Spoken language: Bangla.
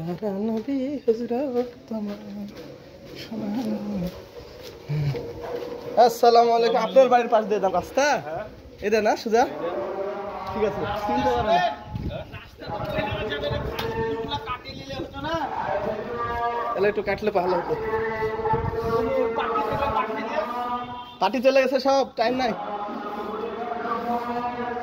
প্যারা নবী হযরত তোমার আসসালামু আলাইকুম। আপনার বাড়ির পাশ দিয়ে দাম রাস্তা এটা না সুজা? ঠিক আছে, চিনতে পারেন তাহলে একটু কাটলে ভালো হতো। পার্টি চলে গেছে সব, টাইম নাই।